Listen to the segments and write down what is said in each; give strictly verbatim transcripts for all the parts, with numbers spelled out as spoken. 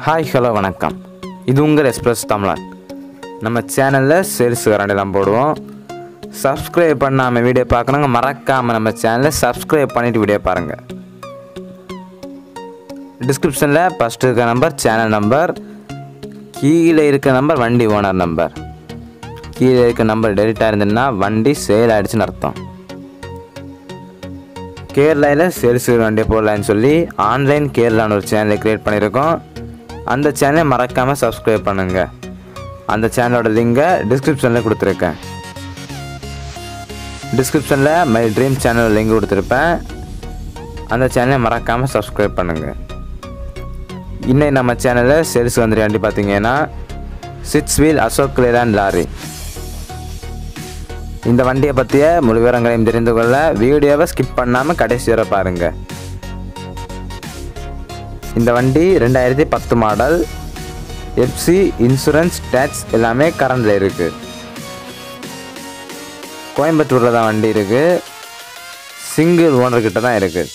Hi hello வணக்கம். இது உங்கள் எக்ஸ்பிரஸ் தமிழன். நம்ம சேனலில் சேல்ஸ் கரண்டெல்லாம் போடுவோம். சப்ஸ்கிரைப் பண்ணாமல் வீடியோ பார்க்கணுங்க மறக்காமல் நம்ம சேனலை சப்ஸ்கிரைப் பண்ணிவிட்டு வீடியோ பாருங்கள். டிஸ்கிரிப்ஷனில் ஃபஸ்ட்டு இருக்க நம்பர் சேனல் நம்பர், கீழே இருக்க நம்பர் வண்டி ஓனர் நம்பர். கீழே இருக்க நம்பர் டெலிட் ஆயிருந்ததுன்னா வண்டி சேல் ஆகிடுச்சுன்னு அர்த்தம். கேரளாவில் சேல்ஸ் வண்டி போடலான்னு சொல்லி ஆன்லைன் கேரளான்னு ஒரு சேனலை க்ரியேட் பண்ணியிருக்கோம். அந்த சேனலை மறக்காமல் சப்ஸ்கிரைப் பண்ணுங்கள். அந்த சேனலோட லிங்கை டிஸ்கிரிப்ஷனில் கொடுத்துருக்கேன். டிஸ்கிரிப்ஷனில் மை ட்ரீம் சேனல் லிங்க் கொடுத்துருப்பேன். அந்த சேனலை மறக்காமல் சப்ஸ்கிரைப் பண்ணுங்கள். இன்னைக்கு நம்ம சேனலில் சேல்ஸ் வந்துரு வண்டி பார்த்தீங்கன்னா six wheel Ashok Leyland lorry. இந்த வண்டியை பற்றிய முழு விவரங்களையும் தெரிந்து கொள்ள வீடியோவை ஸ்கிப் பண்ணாமல் கடைசி வரை பாருங்கள். இந்த வண்டி ரெண்டாயிரத்தி பத்து மாடல். எஃப்சி, இன்சூரன்ஸ், டேக்ஸ் எல்லாமே கரண்டில் இருக்குது. கோயம்புத்தூரில் தான் வண்டி இருக்குது. சிங்கிள் ஓனர்கிட்ட தான் இருக்குது.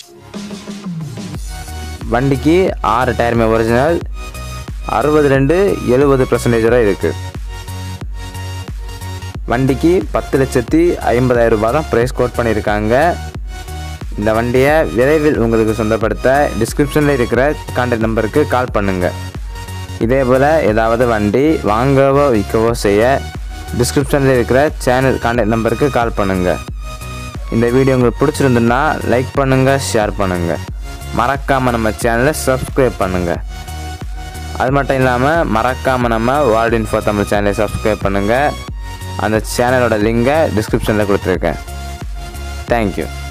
வண்டிக்கு ஆறு டயருமே ஒரிஜினல். அறுபது ரெண்டு எழுபது பர்சன்டேஜ் வரை இருக்குது. வண்டிக்கு பத்து லட்சத்தி ஐம்பதாயிரம் ரூபாய் தான் ப்ரைஸ் கோட் பண்ணியிருக்காங்க. இந்த வண்டியை விரைவில் உங்களுக்கு சொந்தப்படுத்த டிஸ்கிரிப்ஷனில் இருக்கிற கான்டாக்ட் நம்பருக்கு கால் பண்ணுங்கள். இதே போல் ஏதாவது வண்டி வாங்கவோ விற்கவோ செய்ய டிஸ்கிரிப்ஷனில் இருக்கிற சேனல் கான்டாக்ட் நம்பருக்கு கால் பண்ணுங்கள். இந்த வீடியோ உங்களுக்கு பிடிச்சிருந்துன்னா லைக் பண்ணுங்கள், ஷேர் பண்ணுங்கள். மறக்காமல் நம்ம சேனலை சப்ஸ்கிரைப் பண்ணுங்கள். அது மட்டும் இல்லாமல் மறக்காமல் நம்ம வேர்ல்ட் இன்ஃபோ தமிழ் சேனலை சப்ஸ்கிரைப் பண்ணுங்கள். அந்த சேனலோட லிங்கை டிஸ்கிரிப்ஷனில் கொடுத்துருக்கேன். தேங்க்யூ.